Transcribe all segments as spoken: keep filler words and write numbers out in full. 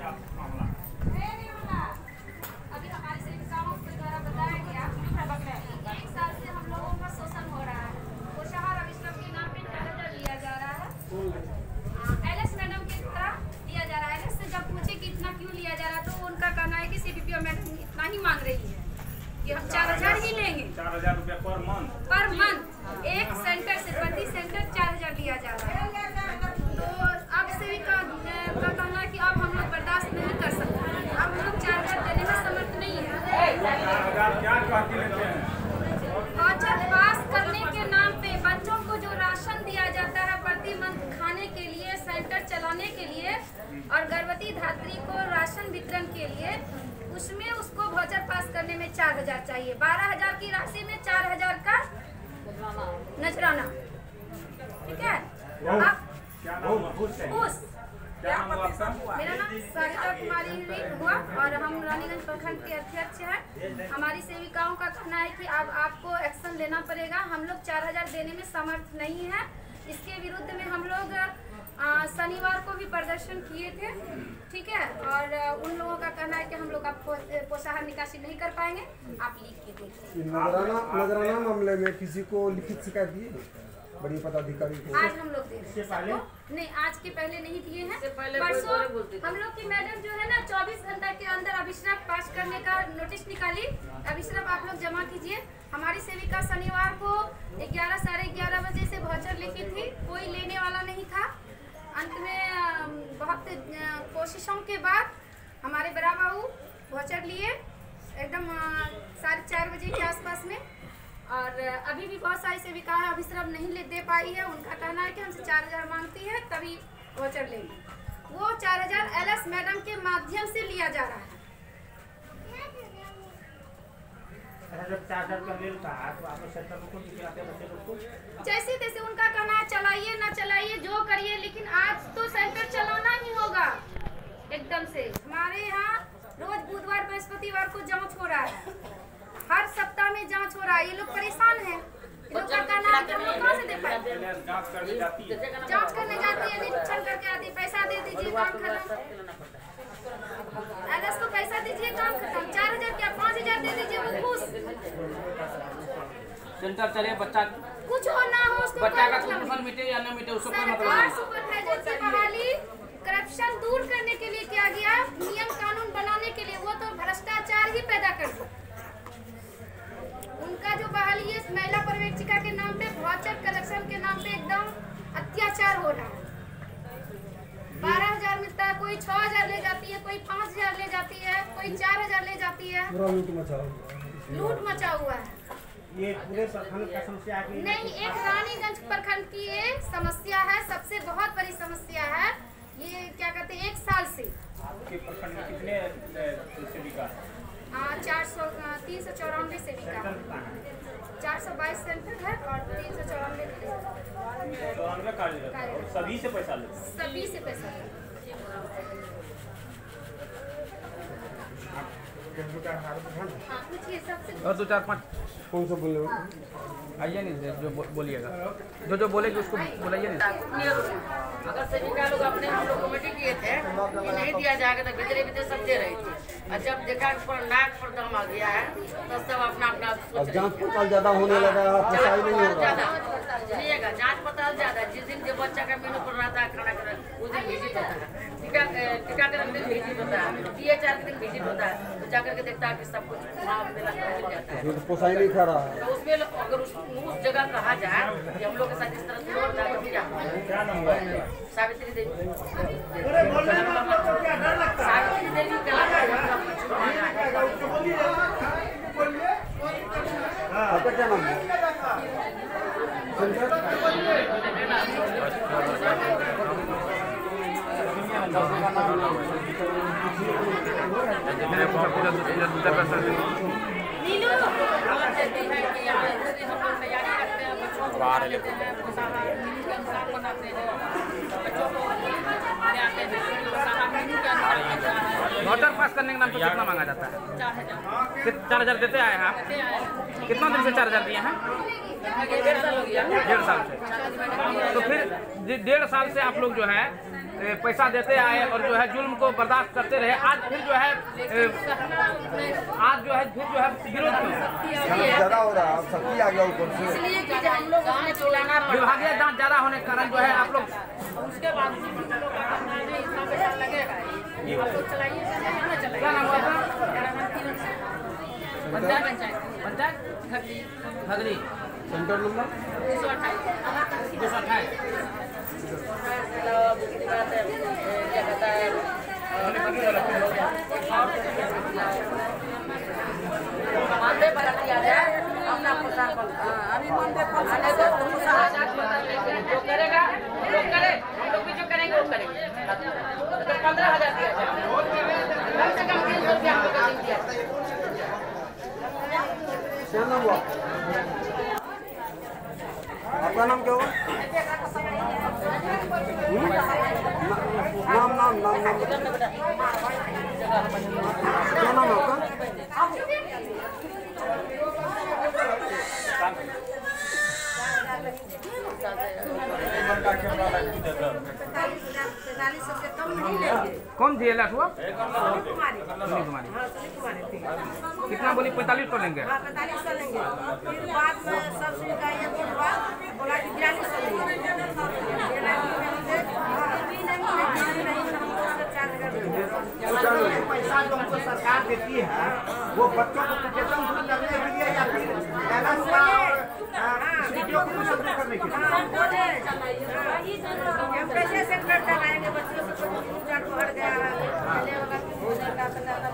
अभी हमारे सेविकाओं के द्वारा बताया गया एक साल से हम लोगों का शोषण हो रहा है। पोषाहार अभिश्रम के नाम पे चार हजार लिया जा रहा है। एल एस मैडम की तरह लिया जा रहा है। एल एस से जब पूछे कि इतना क्यों लिया जा रहा है तो उनका कहना है कि सीडीपीओ मैडम इतना ही मांग रही है कि हम चार हजार ही लेंगे। चार हजार रुपया पर मंथ पर मंथ एक सेंटर से प्रति सेंटर चार हजार दिया जा रहा है। तो अब सेविका का कहना है कि अब हम लोग बर्दाश्त नहीं कर सकते। अब हम लोग चार हजार देने में समर्थ नहीं है। औचक पास करने के नाम पे बच्चों को जो राशन दिया जाता है प्रति मंथ खाने के लिए, सेंटर चलाने के लिए और गर्भवती धात्री को राशन वितरण के लिए, उसमें उसको वाउचर पास करने में चार हजार चाहिए। बारह हजार की राशि में चार हजार का नजराना। ठीक है। अब उस क्या नाम हुआ आपका? मेरा नाम सरिता कुमारी हुआ और हम रानीगंज प्रखंड के अध्यक्ष हैं। हमारी सेविकाओं का कहना है कि अब आपको एक्शन लेना पड़ेगा। हम लोग चार हजार देने में समर्थ नहीं है। इसके विरुद्ध में हम लोग शनिवार को भी प्रदर्शन किए थे। ठीक है। और उन लोगों का कहना है कि हम लोग आप पोषाहार निकासी नहीं कर पाएंगे। आप लिख के देखिए। नजराना नजराना मामले में किसी को लिखित शिकायत दी बड़ी पदाधिकारी को? आज हम लोग दे रहे हैं। नहीं, आज के पहले नहीं दिए हैं। परसों हम लोग की मैडम जो है ना चौबीस घंटा के अंदर अभिश्रम पास करने का नोटिस निकाली। अभिश्रम आप लोग जमा कीजिए। हमारी सेविका शनिवार को ग्यारह साढ़े ग्यारह बजे से वाउचर लिखी थी, कोई लेने वाला नहीं था। अंत में बहुत कोशिशों के बाद हमारे बड़ा बाबू वाउचर लिए एकदम साढ़े चार बजे के आसपास में। और अभी भी बहुत सारी सेविकाएं अभिश्रम नहीं ले दे पाई है। उनका कहना है कि हमसे चार हजार मांगती है तभी वाउचर लेंगे। वो चार हजार एल एस मैडम के माध्यम से लिया जा रहा है। जैसे तैसे उनका कहना है चलाइए ना चलाइए जो करिए, लेकिन आज तो सेंटर चलाना ही होगा एकदम से। हमारे यहाँ रोज बुधवार बृहस्पतिवार को जांच हो रहा है। हर सप्ताह में जांच हो रहा है। ये लोग परेशान हैं। ये लोग का कहना है कि हम लोग कहाँ से दे पाएंगे? जांच करने जाती है, निरीक्षण करके आती है। पैसा दे दीजिए, काम खत्म। एलएस को पैसा दीजिए, काम खत्म। चार हजार क्या पाँच हजार दे दीजिए, वो खुश। सेंटर चले, बच्चा कुछ हो ना हो उसको बच्चा का कुछ मिटे या न मिटे उसको कोई मतलब नहीं। सुपरवाइजर की बहाली करप्शन दूर करने के लिए किया गया, नियम कानून बनाने के लिए। वो तो भ्रष्टाचार ही पैदा कर दिया। उनका जो बहाली है महिला पर्यवेक्षिका के नाम पे, वाउचर कलेक्शन के नाम पे एकदम अत्याचार हो रहा है। बारह हजार मिलता है, कोई छह हजार ले जाती है, कोई पाँच हजार ले जाती है, कोई चार हजार ले जाती है। लूट मचा लूट मचा हुआ है। ये पूरे प्रखंड का समस्या है? नहीं, एक रानीगंज प्रखंड की ये समस्या है, सबसे बहुत बड़ी समस्या है। ये क्या कहते हैं, एक साल से आपके प्रखंड में कितने सेविका? चार सौ तीन सौ चौरानवे सेविका, चार सौ बाईस सेंटर है और तीन सौ चौरानवे चौरानवे कार्यरत। सभी से पैसा ले? सभी से पैसा ले। हाँ, पूछिए सबसे। और दो चार पाँच कौन सा बोले? आइए नहीं, जो बोलिएगा, जो जो बोलेगी उसको बुलाइए नहीं। अगर सेविका लोग अपने हम लोग कमेटी किए थे कि नहीं दिया जाएगा तो भीतरे भीतर सब दे रही थी। और जब देखा पर नाक पर दम आ गया है तो सब अपना अपना जांच पड़ताल ज्यादा होने लगा है। सुनिएगा, जांच पड़ताल ज्यादा। जिस दिन जो बच्चा का मेनू पर रहता है खाना का, उस दिन विजिट होता है। टीका टीकाकरण दिन विजिट होता है, टी एच आर के दिन विजिट होता है। तो जाकर के देखता है कि सब कुछ वहाँ मिल जाता है। पोसाई नहीं खा रहा है। तो उसमें अगर उस उस जगह कहा जाए कि हम लोग के साथ इस तरह से होता है तो क्या? क्या नाम हुआ? सावित्री देवी। सावित्री देवी का आपका क्या नाम है? वाउचर पास करने के नाम पर कितना मांगा जाता है? चार हजार देते आए हैं आप? कितना दिन से चार हजार दिए हैं? डेढ़ साल हो गया। डेढ़ साल से। तो फिर डेढ़ साल से आप लोग जो है ए, पैसा देते आए और जो है जुल्म को बर्दाश्त करते रहे, आज फिर जो है ए, आज जो है फिर जो है विरोध क्यों ज्यादा हो रहा है, सख्ती आ गया ऊपर से। इसलिए कि हम लोग अपने चलाना पड़ता है। विभागीय जांच ज्यादा होने के कारण जो है आप लोग उसके बाद लगेगा क्या नाम हुआ था? पंचायत पंचायत भगरी सेंटर नंबर दो सौ अट्ठाईस क्या कहता है मानदेय पर दिया जाए अपना प्रचार अभी मानदेय जो करेगा जो करे हम लोग भी जो करेंगे वो करेंगे। अगर पंद्रह हजार दिया जाए कम से कम तीन सौ रुपया हम लोग का दिया जाए। क्या नाम हुआ आपका? नाम क्या हुआ? नाम नाम नाम नाम क्या नाम है आपका? कौन जी एल हुआ? कुमारी कितना बोली? पैंतालीस सौ लेंगे। पैंतालीस सौ लेंगे, फिर बाद में सब्सिडी का ये बोला बोला कि बयालीस सौ पैसा जो हमको सरकार देती है वो बच्चों को सचेतन करने के लिए या फिर करने के लिए कैसे सेंटर चलाएंगे? बच्चों से पूजा बढ़ गया है, पहले वाला भोजन का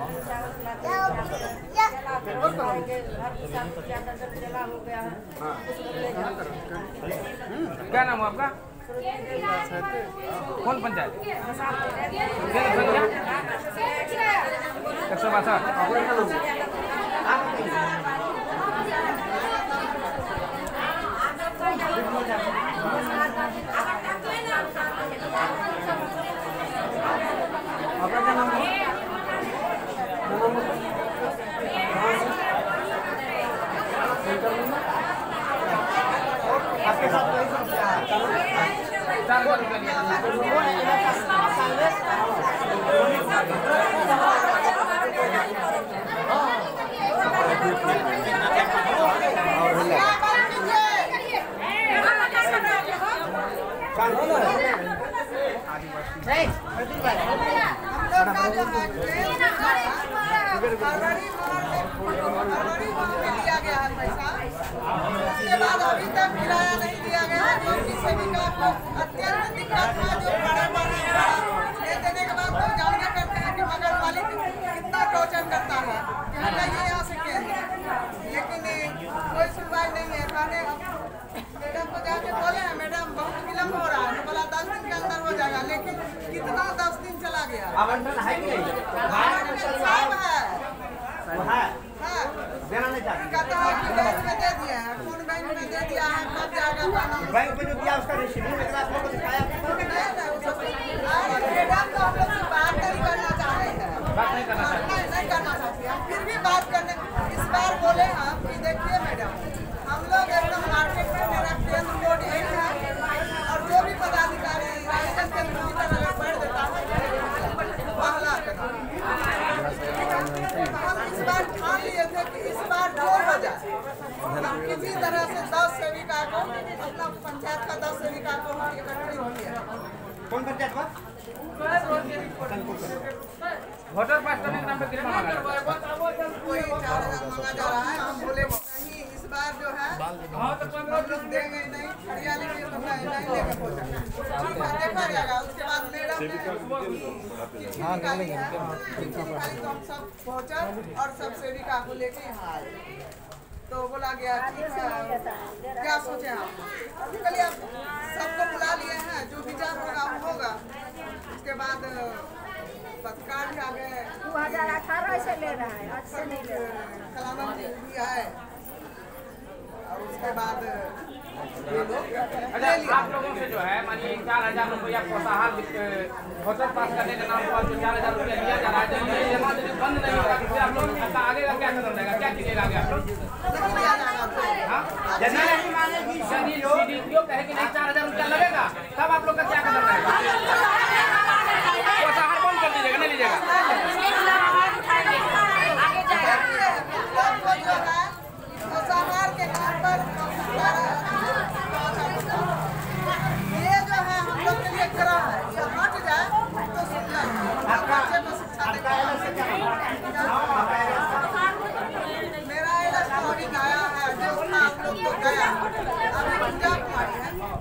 जला हो गया है। क्या नाम है आपका? कौन पंचायत? एक सौ बासठ। आपके साथ कोई समस्या है? चार हजार रुपया दिया गया है पैसा, उसके बाद अभी तक किराया नहीं दिया गया है। जो कि सेविका को अत्यंत दिक्कत था, जो बड़े बड़े ये देने के बाद लोग जाने करते हैं कि मगर मालिक कितना टॉर्चर करता है, यहाँ जाइए यहाँ से केंद्र, लेकिन कोई सुनवाई नहीं है। कहने मैडम को जाके बोले हैं मैडम बहुत विलम्ब हो रहा है, तो बोला दस दिन के अंदर हो जाएगा, लेकिन कितना दस दिन चला गया। आवंटन है कि नहीं? साहब है है हाँ, देना नहीं चाहती। कहता है कि बैंक में दे दिया है, कौन बैंक में दे दिया है, कब जाएगा पाना। बैंक में जो दिया उसका रिसीव निकला आप लोगों को दिखाया? नहीं, नहीं, वो सब मैडम तो हम लोग से बात नहीं करना चाह रहे हैं, बात नहीं करना चाहते। नहीं नहीं करना चाहती हम, फिर भी बात करने इस बार बोले हम कि देखिए मैडम हम लोग एकदम मार्केट में मेरा केंद्र बोर्ड यही है, और जो भी पदाधिकारी आयोजन केंद्र की तरह अगर बढ़ देता है पहला कदम। हम इस बार ठान लिए थे कि इस बार जो हो जाए हम किसी तरह से दस सेविका को अपना पंचायत का दस सेविका को हम इकट्ठित किया। कौन पंचायत हुआ? वोटर पास करने के नाम पे कितना मांगा जाता है? कोई चार हजार मांगा जा रहा है, हम बोले नहीं इस बार जो है हम लोग देंगे नहीं, हरियाली के तो नहीं नहीं लेके पहुंचा। ठीक है, देखा जाएगा। उसके बाद मैडम ने चिट्ठी निकाली है, चिट्ठी निकाली तो हम सब पहुंचा और सब सेविका को लेके यहाँ आए, तो बोला गया ठीक है क्या सोचे हम, चलिए अब सबको बुला लिए हैं, जो विचार होगा वो होगा। उसके बाद पत्रकार भी आ गए, दो हजार अठारह से ले रहा है, आज से नहीं ले रहा है। कलाम जी भी आए, और उसके बाद ये लोग अच्छा, आप लोगों से जो है मानिए चार हजार रुपया प्रोत्साहन वोटर पास करने के नाम पर जो चार हजार रुपया दिया जा रहा है, तो ये जमा देने बंद नहीं होगा, तो आप लोग का आगे का क्या कदम रहेगा? क्या कीजिएगा आगे आप लोग? हाँ? यदि यदि सीडीपीओ कहे कि नहीं चार हजार रुपया लगेगा, तब आप लोग का क्या कदम रहेगा?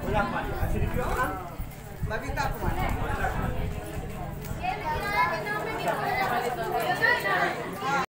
बबीता कुमार